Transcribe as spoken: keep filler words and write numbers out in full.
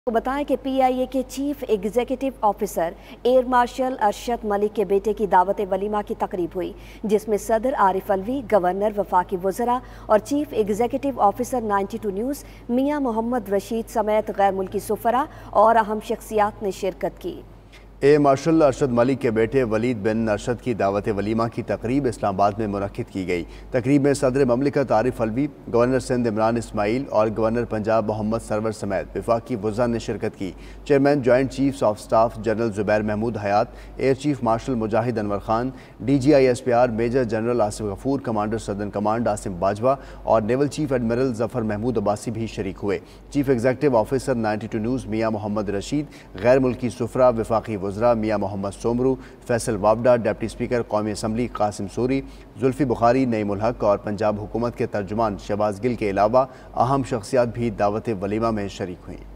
کو بتائیں کہ پی آئی اے کے chief executive officer air marshal Arshad Malik کے بیٹے کی دعوت ولیمہ کی تقریب ہوئی، جس میں صدر عارف الوی، گورنر، وفاقی وزراء اور chief executive officer ninety two news Mian Muhammad Rashid سمیت غیر ملکی سفراء اور اہم شخصیات نے شرکت کی۔ اے مارشل ارشد ملک کے بیٹے ولید بن ارشد کی دعوت ولیمہ کی تقریب اسلام آباد میں منعقد کی گئی۔ تقریب میں صدر مملکت عارف الوی، گورنر سندھ عمران اسماعیل اور گورنر پنجاب محمد سرور سمیت وفاقی وزراء نے شرکت کی۔ Chairman joint chiefs of staff general Zubair Mahmood Hayat, air chief marshal Mujahid Anwar Khan, D G I S P R major general Asif Ghafoor, commander southern command Asim Bajwa اور naval chief admiral Zafar Mahmood Abbasi بھی شریک ہوئے۔ Chief executive officer ninety two news Mian Muhammad Rashid, غیر ملکی سفراء، وفاقی وزراء میاں محمد سومرو، فیصل وابڈا، ڈپٹی اسپیکر قومی اسمبلی قاسم سوری، زلفی بخاری، نعیم الحق اور پنجاب حکومت کے ترجمان شہباز گل کے علاوہ اہم شخصیات بھی دعوت ولیمہ میں شریک ہوئیں۔